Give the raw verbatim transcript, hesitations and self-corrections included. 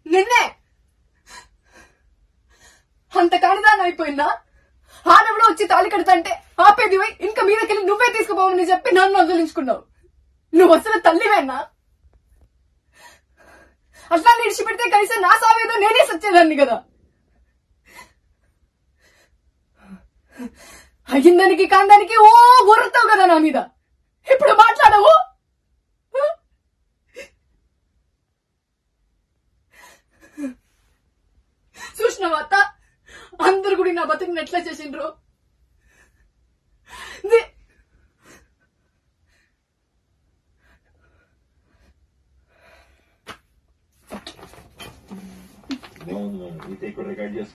నిన్నే అంత కానిదాన్ని అయిపోయిందా? ఆడెవడో వచ్చి తాళి కడతంటే ఆపేది పోయి ఇంకా మీదకెళ్ళి నువ్వే తీసుకుపోవని చెప్పి నన్ను వదిలించుకున్నావు. నువ్వు అసలు తల్లివేనా? అట్లా నిడిచిపెడితే కనీసం నా సావేదో నేనే సచ్చేదాన్ని కదా. అయ్యిందానికి కాందానికి ఓ ఊరుతావు కదా నా మీద. ఇప్పుడు మాట్లాడవు. చూసినావా అత్త, అందరు కూడా నా బతుకుని ఎట్లా చేసిండ్రు. No, no, no, y te recargas.